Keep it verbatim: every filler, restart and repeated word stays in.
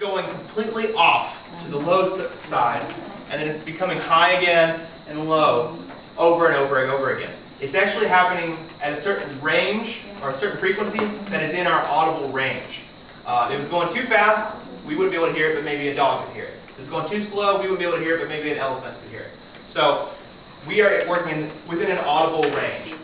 going completely off to the low side, and then it's becoming high again and low over and over and over again. It's actually happening at a certain range or a certain frequency that is in our audible range. Uh, if it was going too fast, we wouldn't be able to hear it, but maybe a dog could hear it. If it was going too slow, we wouldn't be able to hear it, but maybe an elephant could hear it. So we are working within an audible range.